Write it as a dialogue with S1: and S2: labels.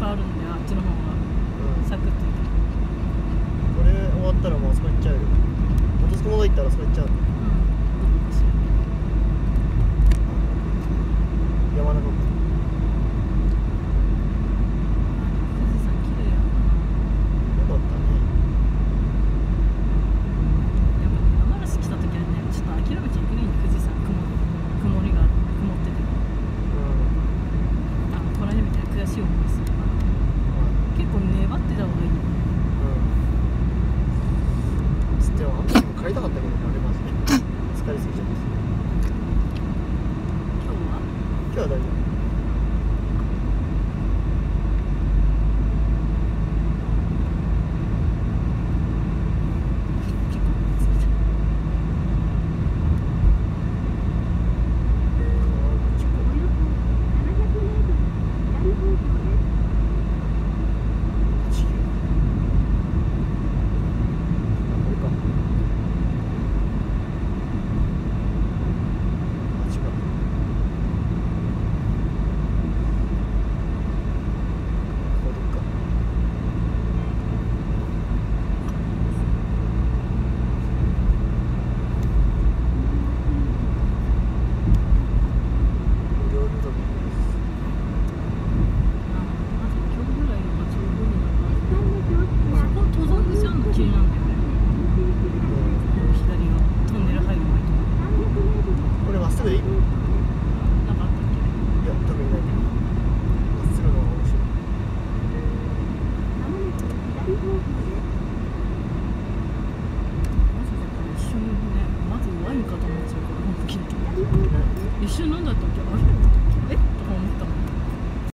S1: あるんで、あっちの方がサクッといける。
S2: これ終わったらもうあそこ行っちゃうよ。元栖湖行ったらあそこ行っちゃう。山中湖。
S1: 富士山綺麗やな。
S2: よかったね。
S1: やっぱ山梨来た時はね、ちょっと諦めちゃいけないんで、富士山曇ってても、この辺みたいな悔しい思いするから、結構粘ってた方がいいよね。
S2: つっても帰りたかったけどね、あれマジで疲れすぎちゃって。今日は大丈夫。
S1: 一瞬なんだったっけ、あれ